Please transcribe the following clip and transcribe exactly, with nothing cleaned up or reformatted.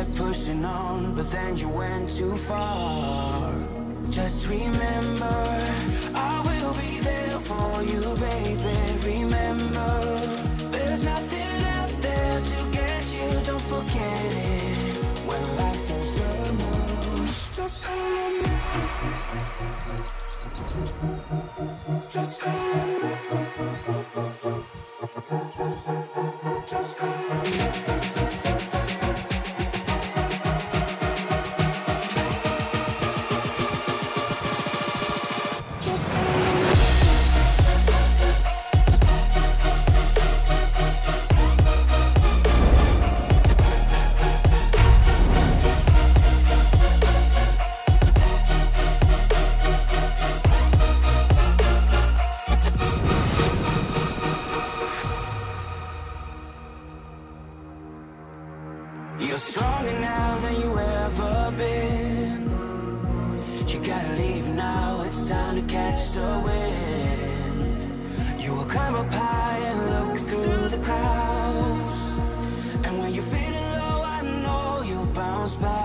kept pushing on, but then you went too far. Just remember, I will be there for you, baby. Remember, there's nothing out there to get you, don't forget it. When life is lemons, just hold on. Just hold on. Just hold on. You're stronger now than you ever been. You gotta leave now, it's time to catch the wind. You will climb up high and look through the clouds, and when you're feeling low, I know you'll bounce back.